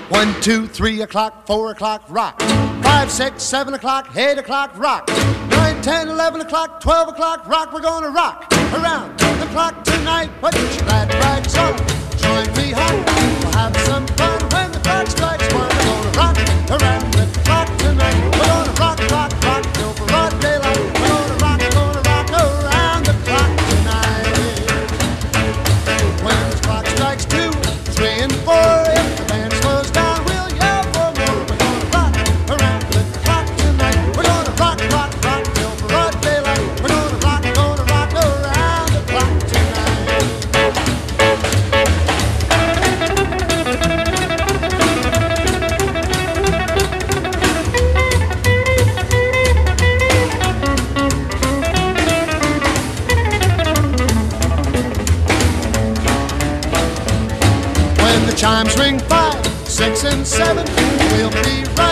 1, 2, 3 o'clock, 4 o'clock, rock. 5, 6, 7 o'clock, 8 o'clock, rock. 9, 10, 11 o'clock, 12 o'clock, rock. We're gonna rock around the clock tonight. Put your glad rags on, join me home. We'll have some fun when the clock strikes 1. We're gonna rock around the clock tonight. We're gonna rock, rock, rock till broad daylight. We're gonna rock around the clock tonight. When the clock strikes 2, 3, and 4, if the band slows down, we'll yell for more. We're gonna rock around the clock tonight. We're gonna rock, rock, rock till broad daylight. We're gonna rock around the clock tonight. When the chimes ring 5, 6, and 7, we'll be right